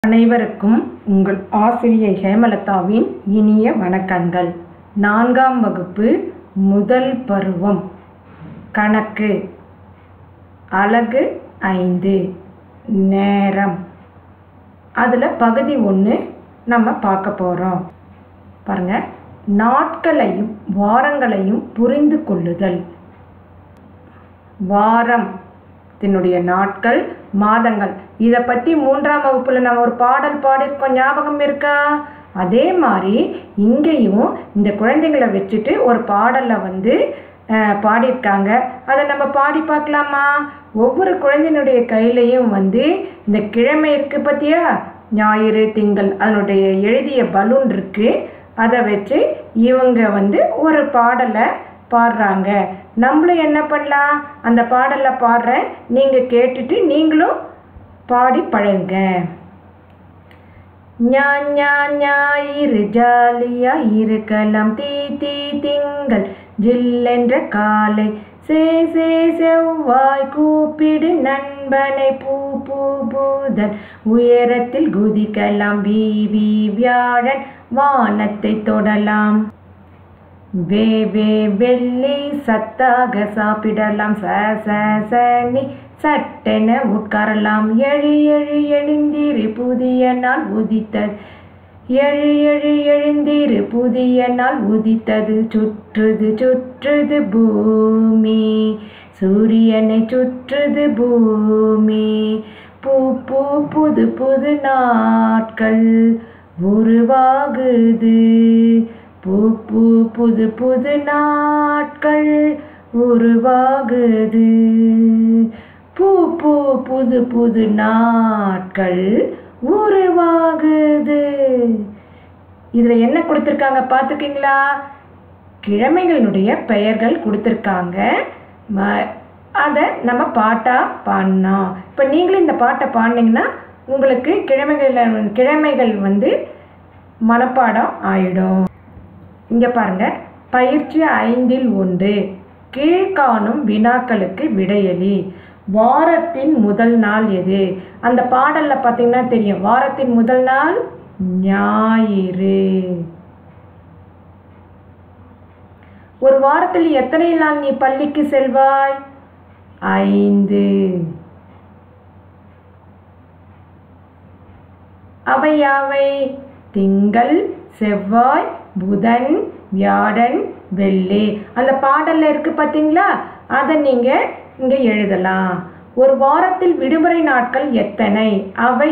அனைவருக்கும் உங்கள் ஆசிரியை ஹேமலதாவின் இனிய வணக்கங்கள். 4ஆம் வகுப்பு முதல் பருவம் கணக்கு அலகு 5 நேரம். அதில் பகுதி 1 நம்ம பார்க்க போகிறோம். பாருங்க, நாட்களையும் வாரங்களையும் புரிந்து கொள்ளுதல். வாரம் தினுடைய நாட்கள், மாதங்கள், இதை பற்றி 3ஆம் வகுப்பில் நம்ம ஒரு பாடல் பாடியிருக்கோம், ஞாபகம் இருக்கா? அதே மாதிரி இங்கேயும் இந்த குழந்தைங்களை வச்சுட்டு ஒரு பாடலை பாடியிருக்காங்க. அதை நம்ம பாடி பார்க்கலாமா? ஒவ்வொரு குழந்தையினுடைய கையிலையும் இந்த கிழமை இருக்குது பார்த்தியா, ஞாயிறு, திங்கள், அதனுடைய எழுதிய பலூன் இருக்குது. அதை வச்சு இவங்க ஒரு பாடலை பாடுறாங்க. நம்மளும் என்ன பண்ணலாம், அந்த பாடலில் பாடுறேன், நீங்கள் கேட்டுட்டு நீங்களும் பாடி பழகுங்க. ஞாயிறு ஜாலியா இருக்கலாம், தீ திங்கள் ஜில்லென்ற காலை, செவ்வாய் கூப்பிடு நண்பனை, புதன் உயரத்தில் குதிக்கலாம், வியாழன் வானத்தை தொடலாம், வெள்ளி சத்தாக சாப்பிடலாம், சனி சட்டென உட்காரலாம், எழுந்திரு புதிய நாள் உதித்தது, எழுந்திரு புதிய நாள் உதித்தது, சுற்றுது பூமி, சூரியனை சுற்றுது பூமி, புது நாட்கள் உருவாகுது, புது நாட்கள் உருவாகுது, புது நாட்கள் உருவாகுது. இதில் என்ன கொடுத்துருக்காங்க பார்த்துருக்கீங்களா? கிழமைகளுடைய பெயர்கள் கொடுத்துருக்காங்க. அதை நம்ம பாட்டாக பாடினோம். இப்போ நீங்களும் இந்த பாட்டை பாடினீங்கன்னா உங்களுக்கு கிழமைகள் மனப்பாடம் ஆயிடும். இங்கே பாருங்க, பயிற்சி 5இல் 1 கீழ்காணும் வினாக்களுக்கு விடையளி. வாரத்தின் முதல் நாள் எது? அந்த பாடலில் பார்த்தீங்கன்னா தெரியும், வாரத்தின் முதல் நாள் ஞாயிறு. ஒரு வாரத்தில் எத்தனை நாள் நீ பள்ளிக்கு செல்வாய்? 5. அவை யாவை? திங்கள், செவ்வாய், புதன், வியாழன், வெள்ளி. அந்த பாடல்ல இருக்கு பார்த்தீங்களா? அதை நீங்க இங்க எழுதலாம். ஒரு வாரத்தில் விடுமுறை நாட்கள் எத்தனை? அவை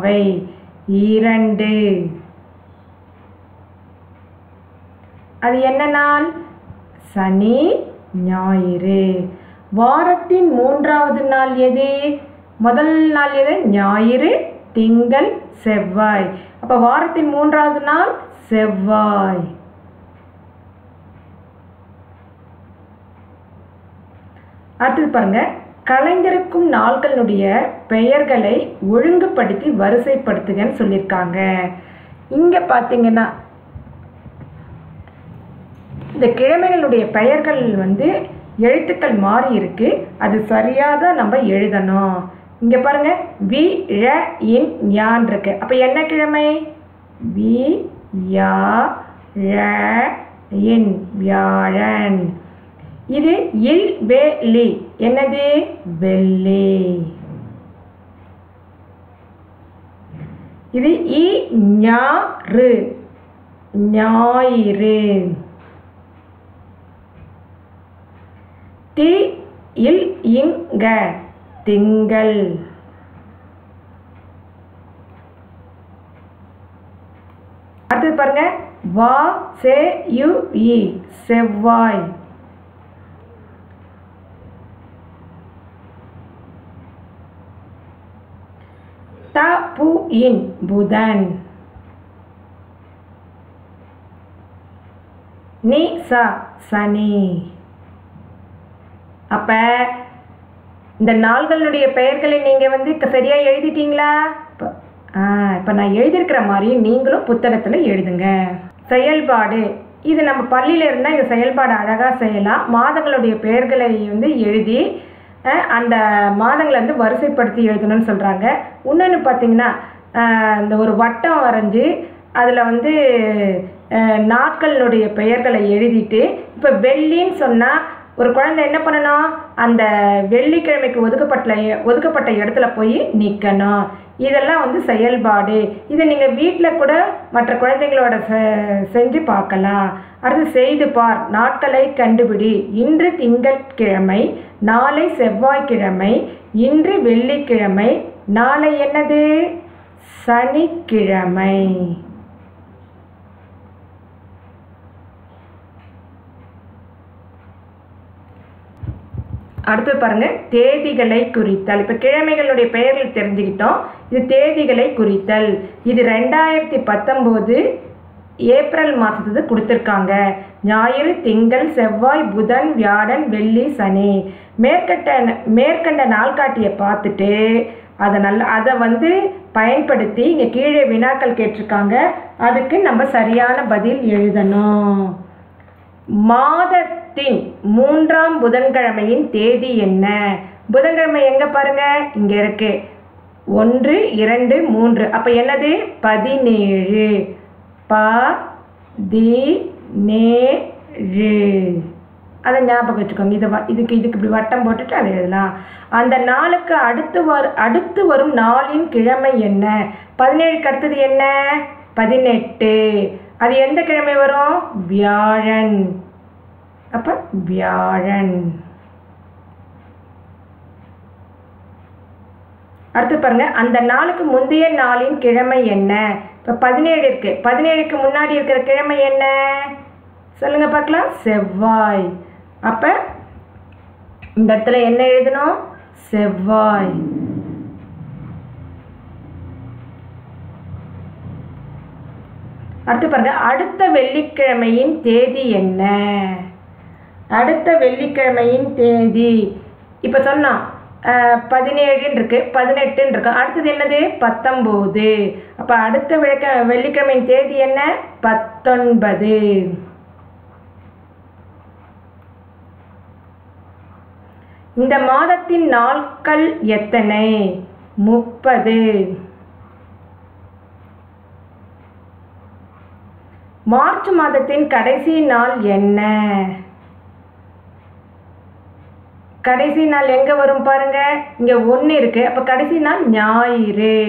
2. அது என்ன நாள்? சனி, ஞாயிறு. வாரத்தின் 3ஆவது நாள் எது? முதல் நாள் எது? ஞாயிறு, திங்கள், செவ்வாய். அப்ப வாரத்தின் 3ஆவது நாள் செவ்வாய். அடுத்தது பாருங்க, கலைந்திருக்கும் நாட்களுடைய பெயர்களை ஒழுங்குபடுத்தி வரிசைப்படுத்துகன்னு சொல்லியிருக்காங்க. இங்க பார்த்தீங்கன்னா இந்த கிழமைகளுடைய பெயர்கள் எழுத்துக்கள் மாறி இருக்கு. அது சரியாக நம்ம எழுதணும். இங்க பாருங்க, ஞான் இருக்கு. அப்ப என்ன கிழமை? வியாழன். இது வெள்ளி. என்னது? வெள்ளி. இது ஞாயிறு. திங்கள். அடுத்தது பாருங்க, செவ்வாய். புதன். சனி. அப்ப இந்த நாள்களுடைய பெயர்களை நீங்க சரியா எழுதிட்டீங்களா? இப்ப நான் எழுதியிருக்கிற மாதிரி நீங்களும் புத்தகத்துல எழுதுங்க. செயல்பாடு. இது நம்ம பள்ளியில இருந்தா இந்த செயல்பாடு அழகா செய்யலாம். மாதங்களுடைய பெயர்களை எழுதி அந்த மாதங்களை வந்து வரிசைப்படுத்தி எழுதணும்னு சொல்கிறாங்க. இன்னொன்று பார்த்தீங்கன்னா இந்த ஒரு வட்டம் வரைஞ்சி அதில் வந்து நாட்களினுடைய பெயர்களை எழுதிட்டு, இப்போ வெள்ளின்னு சொன்னால் ஒரு குழந்தை என்ன பண்ணணும், அந்த வெள்ளிக்கிழமைக்கு ஒதுக்கப்பட்ட இடத்துல போய் நிற்கணும். இதெல்லாம் வந்து செயல்பாடு. இதை நீங்கள் வீட்டில் கூட மற்ற குழந்தைங்களோட செஞ்சு பார்க்கலாம். அடுத்து செய்து பார், நாட்களை கண்டுபிடி. இன்று திங்கட்கிழமை, நாளை செவ்வாய்க்கிழமை, இன்று வெள்ளிக்கிழமை, நாளை என்னது, சனிக்கிழமை. அடுத்து பாருங்க, தேதிகளை குறித்தல். இப்போ கிழமைகளுடைய பெயர்கள் தெரிஞ்சுக்கிட்டோம். இது தேதிகளை குறித்தல். இது 2019 ஏப்ரல் மாதத்துக்கு கொடுத்துருக்காங்க. ஞாயிறு, திங்கள், செவ்வாய், புதன், வியாழன், வெள்ளி, சனி. மேற்கண்ட நாள்காட்டியை பார்த்துட்டு அதை வந்து பயன்படுத்தி இங்கே கீழே வினாக்கள் கேட்டிருக்காங்க. அதுக்கு நம்ம சரியான பதில் எழுதணும். மாதத்தின் 3ஆம் புதன்கிழமையின் தேதி என்ன? புதன்கிழமை எங்க பாருங்க, இங்க இருக்கு. 1, 2, 3. அப்ப என்னது, 17. 17. அதை ஞாபகம் வச்சுக்கோங்க. இதுக்கு இப்படி வட்டம் போட்டுட்டு அதை எழுதலாம். அந்த நாளுக்கு அடுத்து வரும் நாளின் கிழமை என்ன? 17க்கு அடுத்தது என்ன, 18. அது எந்த கிழமை வரும், வியாழன். அப்ப வியாழன். அடுத்து பாருங்க, அந்த நாளுக்கு முந்தைய நாளின் கிழமை என்ன? இப்போ 17 இருக்கு. 17க்கு முன்னாடி இருக்கிற கிழமை என்ன சொல்லுங்க பார்க்கலாம், செவ்வாய். அப்ப இந்த இடத்துல என்ன எழுதணும், செவ்வாய். அடுத்து பாருங்க, அடுத்த வெள்ளிக்கிழமையின் தேதி என்ன? அடுத்த வெள்ளிக்கிழமையின் தேதி இப்போ சொன்னோம், 17 இருக்கு, 18 இருக்கு. அடுத்தது என்னது, 19. அப்போ அடுத்த வெள்ளிக்கிழமையின் தேதி என்ன, 19. இந்த மாதத்தின் நாட்கள் எத்தனை, 30. மார்ச் மாதத்தின் கடைசி நாள் என்ன? கடைசி நாள் எங்க வரும் பாருங்க, இங்க 1 இருக்கு. அப்ப கடைசி நாள் ஞாயிறு.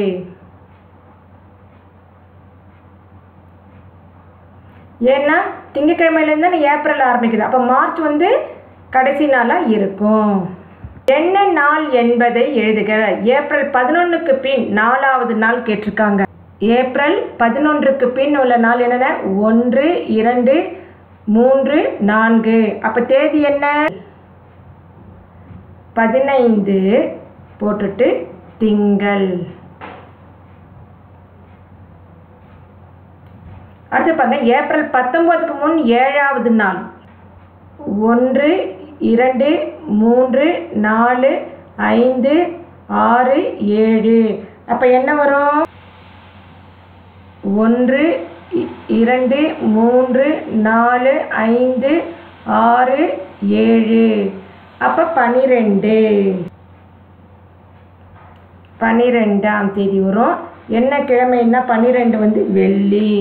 ஏன்னா திங்கட்கிழமையில இருந்து ஏப்ரல் ஆரம்பிக்குது. அப்ப மார்ச் வந்து கடைசி நாளா இருக்கும். என்ன நாள் என்பதை எழுதுக. ஏப்ரல் 11க்கு பின் 4வது நாள் கேட்டிருக்காங்க. ஏப்ரல் 11க்கு பின் உள்ள நாள் என்னென்ன, 1, 2, 3, 4. அப்ப தேதி என்ன, 15 போட்டுட்டு திங்கள். அடுத்து பாருங்க, ஏப்ரல் 19க்கு முன் 7வது நாள். 1, 2, 3, 4, 5, 6, 7. அப்ப என்ன வரும், 1, 2, 3, 4, 5, 6, 7. அப்ப 12. 12ஆம் தேதி வரும். என்ன கிழமைன்னா 12 வந்து வெள்ளி.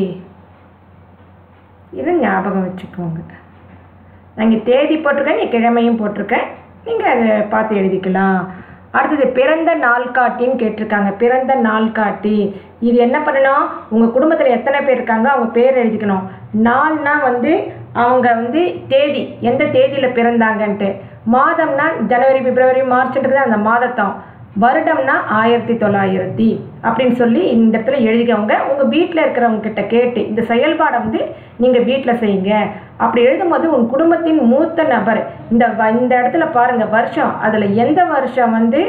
இதை ஞாபகம் வச்சுக்கோங்க. நாங்கள் தேதி போட்டிருக்கேன், நீ கிழமையும் போட்டிருக்கேன், நீங்கள் அதை பார்த்து எழுதிக்கலாம். அடுத்தது பிறந்த நாள்காட்டின்னு கேட்டிருக்காங்க. பிறந்த நாள்காட்டி இது என்ன பண்ணணும், உங்கள் குடும்பத்தில் எத்தனை பேர் இருக்காங்க அவங்க பேர் எழுதிக்கணும். நாள்னா வந்து அவங்க வந்து தேதி, எந்த தேதியில் பிறந்தாங்கன்ட்டு. மாதம்னா ஜனவரி, பிப்ரவரி, மார்ச்ன்றது அந்த மாதத்தம். வருடம்னா 1900 அப்படின்னு சொல்லி இந்த இடத்துல எழுதிக்கவங்க. உங்கள் வீட்டில் இருக்கிறவங்க கிட்ட கேட்டு இந்த செயல்பாடை வந்து நீங்கள் வீட்டில் செய்யுங்க. அப்படி எழுதும்போது உங்கள் குடும்பத்தின் மூத்த நபர் இந்த இடத்துல பாருங்கள் வருஷம், அதில் எந்த வருஷம் வந்து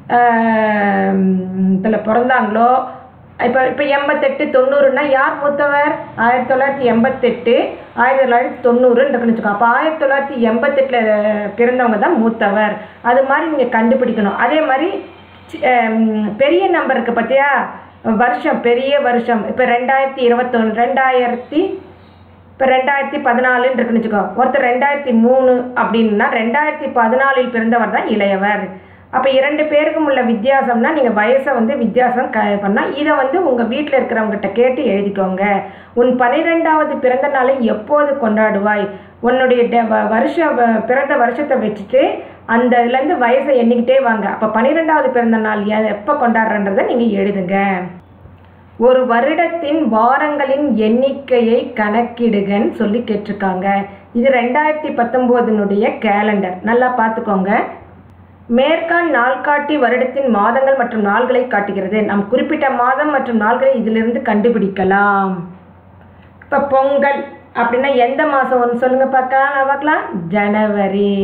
இதில் பிறந்தாங்களோ. இப்போ 88, 90ன்னா யார் மூத்தவர், 1988, 1990 வச்சுக்கோங்க. அப்போ 1988 பிறந்தவங்க தான் மூத்தவர். அது மாதிரி நீங்கள் கண்டுபிடிக்கணும். அதே மாதிரி பெரிய நம்பருக்கு பார்த்தியா வருஷம், பெரிய வருஷம். இப்போ 2021, இப்போ 2014 இருக்குன்னு வச்சுக்கோ. ஒருத்தர் 2003 அப்படின்னா 2014 பிறந்தவர் தான் இளையவர். அப்போ 2 பேருக்கும் உள்ள வித்தியாசம்னா நீங்கள் வயசை வந்து வித்தியாசம் பண்ணால் இதை வந்து உங்கள் வீட்டில் இருக்கிறவங்ககிட்ட கேட்டு எழுதிக்கோங்க. உன் 12வது பிறந்த நாளை எப்போது கொண்டாடுவாய்? உன்னுடைய பிறந்த வருஷத்தை வச்சுட்டு அந்த இதுலேருந்து வயசை எண்ணிக்கிட்டே வாங்க. அப்போ 12வது பிறந்த நாள் எப்போ கொண்டாடுறன்றதை நீங்கள் எழுதுங்க. ஒரு வருடத்தின் வாரங்களின் எண்ணிக்கையை கணக்கிடுகன்னு சொல்லி கேட்டிருக்காங்க. இது 2019 கேலண்டர். நல்லா பார்த்துக்கோங்க. மேற்காண் நாள்காட்டி வருடத்தின் மாதங்கள் மற்றும் நாள்களை காட்டுகிறது. நாம் குறிப்பிட்ட மாதம் மற்றும் நாள்களை இதிலிருந்து கண்டுபிடிக்கலாம். இப்போ பொங்கல் அப்படின்னா எந்த மாதம் ஒன்று சொல்லுங்கள் பார்க்கலாம். ஜனவரி.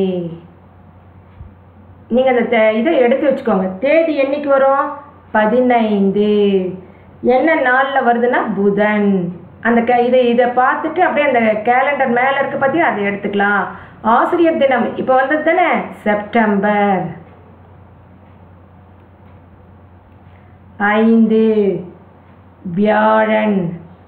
நீங்கள் அந்த இதை எடுத்து வச்சுக்கோங்க. தேதி என்னைக்கு வரும்? 15. என்ன நாளில் வருதுன்னா புதன். அந்த இதை பார்த்துட்டு அப்படியே அந்த கேலண்டர் மேலே இருக்க பற்றி அதை எடுத்துக்கலாம். ஆசிரியர் தினம் இப்போ வந்தது தானே, செப்டம்பர் 5. வியாழன்.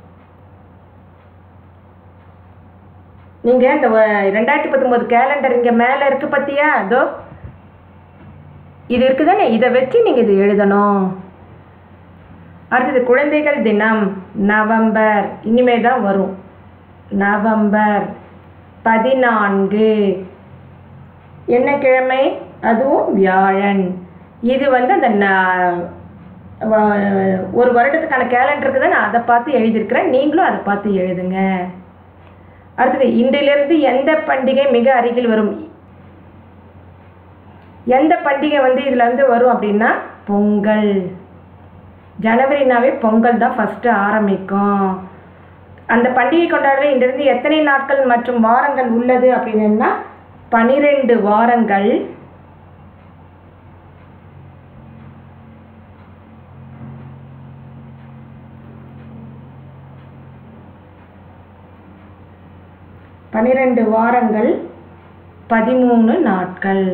நீங்கள் இந்த 2019 கேலண்டர் இங்கே மேலே இருக்கு பார்த்தியா? அதோ இது இருக்குது தானே, இதை வச்சு நீங்கள் இது எழுதணும். அடுத்தது குழந்தைகள் தினம் நவம்பர். இனிமே தான் வரும். நவம்பர் 14. என்ன கிழமை? அதுவும் வியாழன். இது வந்து அந்த ஒரு வருடத்துக்கான கேலண்டருக்கு தான் நான் அதை பார்த்து எழுதியிருக்கிறேன். நீங்களும் அதை பார்த்து எழுதுங்க. அடுத்தது இன்றிலிருந்து எந்த பண்டிகை மிக அருகில் வரும்? எந்த பண்டிகை வந்து இதில் வந்து வரும் அப்படின்னா பொங்கல். ஜனவரினாவே பொங்கல் தான் ஃபஸ்ட்டு ஆரம்பிக்கும். அந்த பண்டிகை கொண்டாடுற இன்றிலிருந்து எத்தனை நாட்கள் மற்றும் வாரங்கள் உள்ளது அப்படின்னா 12 வாரங்கள். வாரங்கள் 13 நாட்கள்.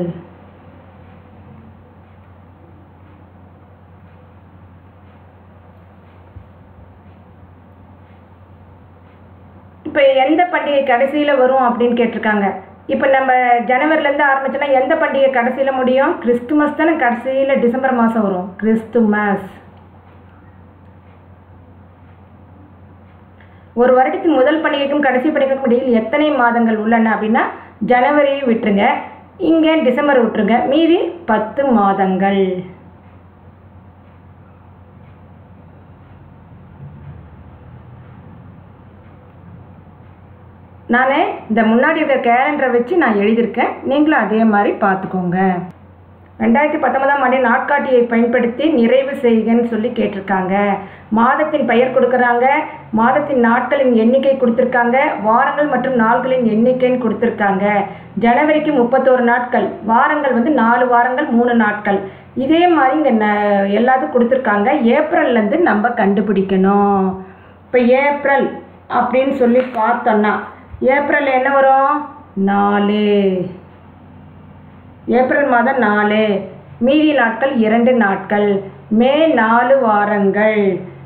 இப்போ எந்த பண்டிகை கடைசியில் வரும் அப்படின்னு கேட்டிருக்காங்க. இப்போ நம்ம ஜனவரிலேருந்து ஆரம்பிச்சோன்னா எந்த பண்டிகை கடைசியில் முடியும்? கிறிஸ்துமஸ் தானே கடைசியில் டிசம்பர் மாதம் வரும். கிறிஸ்துமஸ். ஒரு வருடத்தின் முதல் பண்டிகைக்கும் கடைசி பண்டிகைக்கும் இடையில் எத்தனை மாதங்கள் உள்ளன அப்படின்னா ஜனவரி விட்டுருங்க, இங்கே டிசம்பர் விட்டுருங்க, மீதி 10 மாதங்கள். நான் இந்த முன்னாடி இருக்கிற கேலண்டரை வச்சு நான் எழுதியிருக்கேன். நீங்களும் அதே மாதிரி பார்த்துக்கோங்க. 2019ஆம் ஆண்டு நாட்காட்டியை பயன்படுத்தி நிறைவு செய்கன்னு சொல்லி கேட்டிருக்காங்க. மாதத்தின் பெயர் கொடுக்குறாங்க, மாதத்தின் நாட்களின் எண்ணிக்கை கொடுத்துருக்காங்க, வாரங்கள் மற்றும் நாள்களின் எண்ணிக்கைன்னு கொடுத்துருக்காங்க. ஜனவரிக்கு 31 நாட்கள், வாரங்கள் வந்து 4 வாரங்கள் 3 நாட்கள். இதே மாதிரி இங்கே எல்லாத்துக்கும் கொடுத்துருக்காங்க. ஏப்ரல்லேருந்து நம்ம கண்டுபிடிக்கணும். இப்போ ஏப்ரல் அப்படின்னு சொல்லி பார்த்தோன்னா ஏப்ரல் என்ன வரும்? 4. ஏப்ரல் மாதம் 4. மீதி நாட்கள் 2 நாட்கள். மே 4 வாரங்கள்,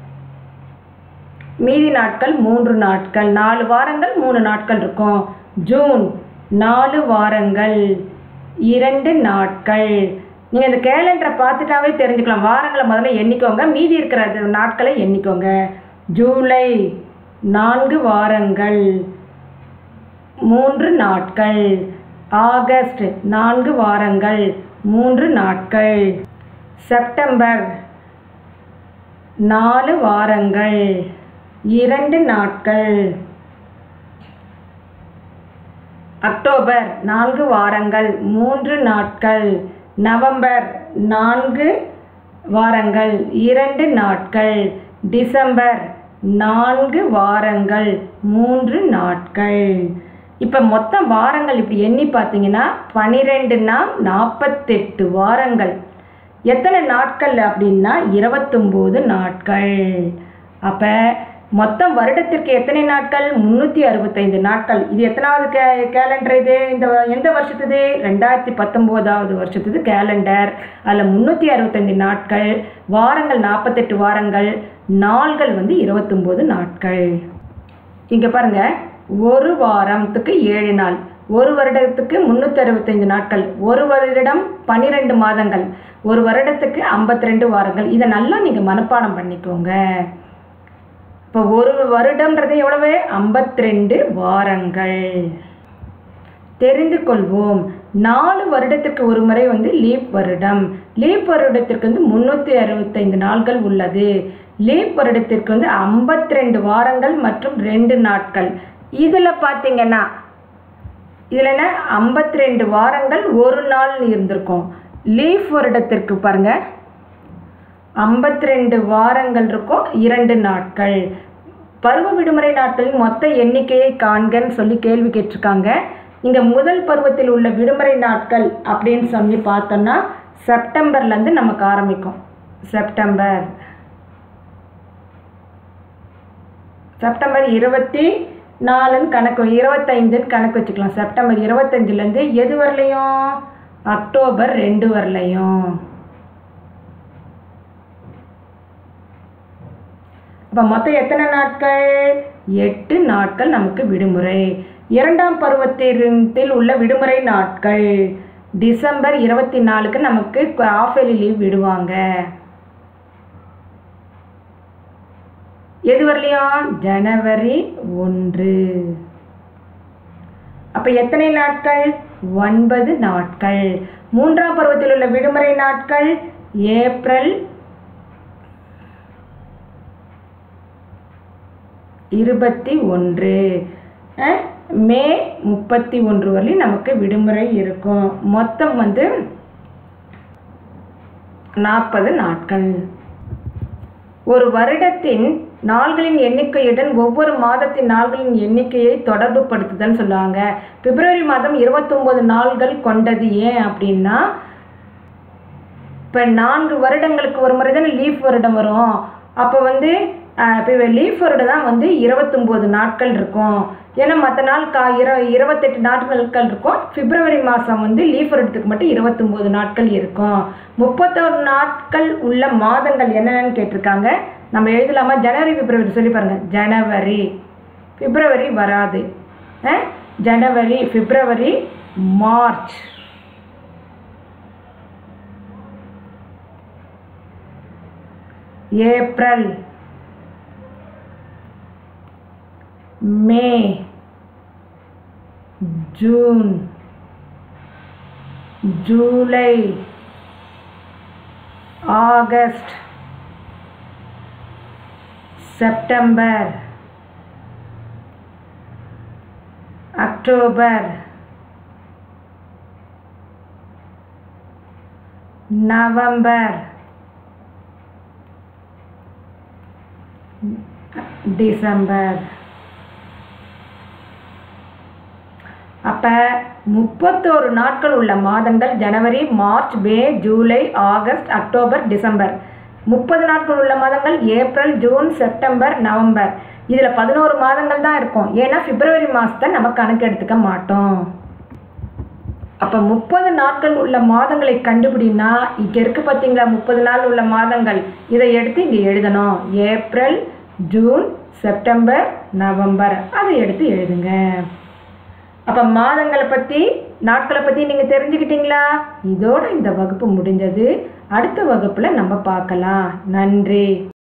மீதி நாட்கள் 3 நாட்கள். 4 வாரங்கள் 3 நாட்கள் இருக்கும். ஜூன் 4 வாரங்கள் 2 நாட்கள். நீங்கள் இந்த கேலண்டரை பார்த்துட்டாவே தெரிஞ்சுக்கலாம். வாரங்களை முதல்ல எண்ணிக்கோங்க, மீதி இருக்கிற நாட்களை எண்ணிக்கோங்க. ஜூலை 4 வாரங்கள் 3 நாட்கள். ஆகஸ்ட் 4 வாரங்கள் 3 நாட்கள். செப்டம்பர் 4 வாரங்கள் 2 நாட்கள். அக்டோபர் 4 வாரங்கள் 3 நாட்கள். நவம்பர் 4 வாரங்கள் 2 நாட்கள். டிசம்பர் 4 வாரங்கள் 3 நாட்கள். இப்போ மொத்தம் வாரங்கள் இப்படி எண்ணி பார்த்தீங்கன்னா 12னா 48 வாரங்கள். எத்தனை நாட்கள் அப்படின்னா 29 நாட்கள். அப்போ மொத்தம் வருடத்திற்கு எத்தனை நாட்கள்? 365 நாட்கள். இது எத்தனாவது கேலண்டர்? இது இந்த எந்த வருஷத்துது? 2019ஆவது வருஷத்துது கேலண்டர். அதில் 365 நாட்கள், வாரங்கள் 48 வாரங்கள், நாள்கள் வந்து 29 நாட்கள். இங்கே பாருங்கள், ஒரு வாரத்துக்கு 7 நாள், ஒரு வருடத்துக்கு 365 நாட்கள், ஒரு வருடம் 12 மாதங்கள், ஒரு வருடத்துக்கு 52 வாரங்கள். இதை நல்லா நீங்கள் மனப்பாடம் பண்ணிக்கோங்க. இப்போ ஒரு வருடம்ன்றது எவ்வளவு? 52 வாரங்கள். தெரிந்து கொள்வோம். 4 வருடத்திற்கு ஒரு முறை லீப் வருடம். லீப் வருடத்திற்கு 365 நாட்கள் உள்ளது. லீப் வருடத்திற்கு 52 வாரங்கள் மற்றும் 2 நாட்கள். இதில் பார்த்தீங்கன்னா இதில் என்ன 52 வாரங்கள் ஒரு நாள் இருந்திருக்கும். லீப் வருடத்திற்கு பாருங்க 52 வாரங்கள் இருக்கும், 2 நாட்கள். பருவ விடுமுறை நாட்களின் மொத்த எண்ணிக்கையை காண்கன்னு சொல்லி கேள்வி கேட்டிருக்காங்க. இங்கே முதல் பருவத்தில் உள்ள விடுமுறை நாட்கள் அப்படின்னு சொல்லி பார்த்தோம்னா செப்டம்பர்லேருந்து நமக்கு ஆரம்பிக்கும். செப்டம்பர் 24 கணக்கு, 25 கணக்கு வச்சுக்கலாம். செப்டம்பர் 25லேருந்து எது வரலையும்? அக்டோபர் 2 வரலையும். அப்போ மொத்தம் எத்தனை நாட்கள்? 8 நாட்கள் நமக்கு விடுமுறை. இரண்டாம் பருவத்தில் உள்ள விடுமுறை நாட்கள் டிசம்பர் 24க்கு நமக்கு ஆஃப் இயர்லி லீவ் விடுவாங்க. எது வரலையும்? ஜனவரி 1. அப்போ எத்தனை நாட்கள்? 9 நாட்கள். மூன்றாம் பருவத்தில் உள்ள விடுமுறை நாட்கள் ஏப்ரல் 21, மே 31 வரை நமக்கு விடுமுறை இருக்கும். மொத்தம் 40 நாட்கள். ஒரு வருடத்தின் நாள்களின் எண்ணிக்கையுடன் ஒவ்வொரு மாதத்தின் நாள்களின் எண்ணிக்கையை தொடர்பு படுத்துதல்னு சொல்லுவாங்க. பிப்ரவரி மாதம் 29 நாள்கள் கொண்டது. ஏன் அப்படின்னா இப்போ 4 வருடங்களுக்கு ஒரு முறை தானே லீஃப் வருடம் வரும். அப்போ இப்போ லீஃப் வருடம் தான் 29 நாட்கள் இருக்கும். ஏன்னா மற்ற நாள் 28 நாட்கள் இருக்கும். பிப்ரவரி மாதம் லீஃப் வருடத்துக்கு மட்டும் 29 நாட்கள் இருக்கும். 31 நாட்கள் உள்ள மாதங்கள் என்னென்னு கேட்டிருக்காங்க. நம்ம எழுதலாமா? ஜனவரி பிப்ரவரி சொல்லி பாருங்கள். ஜனவரி, பிப்ரவரி வராது. ஜனவரி, பிப்ரவரி, மார்ச், ஏப்ரல், மே, ஜூன், ஜூலை, ஆகஸ்ட், செப்டம்பர், அக்டோபர், நவம்பர், டிசம்பர். அப்போ 31 நாட்கள் உள்ள மாதங்கள் ஜனவரி, மார்ச், மே, ஜூலை, ஆகஸ்ட், அக்டோபர், டிசம்பர். 30 நாட்கள் உள்ள மாதங்கள் ஏப்ரல், ஜூன், செப்டம்பர், நவம்பர். இதில் 11 மாதங்கள் தான் இருக்கும். ஏன்னா பிப்ரவரி மாதத்தை நம்ம கணக்கு எடுத்துக்க மாட்டோம். அப்போ 30 நாட்கள் உள்ள மாதங்களை கண்டுபிடினா இங்கே இருக்குது பார்த்தீங்களா? 30 நாள் உள்ள மாதங்கள். இதை எடுத்து இங்கே எழுதணும். ஏப்ரல், ஜூன், செப்டம்பர், நவம்பர். அதை எடுத்து எழுதுங்க. அப்போ மாதங்களை பற்றி, நாட்களை பற்றி நீங்கள் தெரிஞ்சுக்கிட்டீங்களா? இதோட இந்த வகுப்பு முடிஞ்சது. அடுத்த வகுப்பில் நம்ம பார்க்கலாம். நன்றி.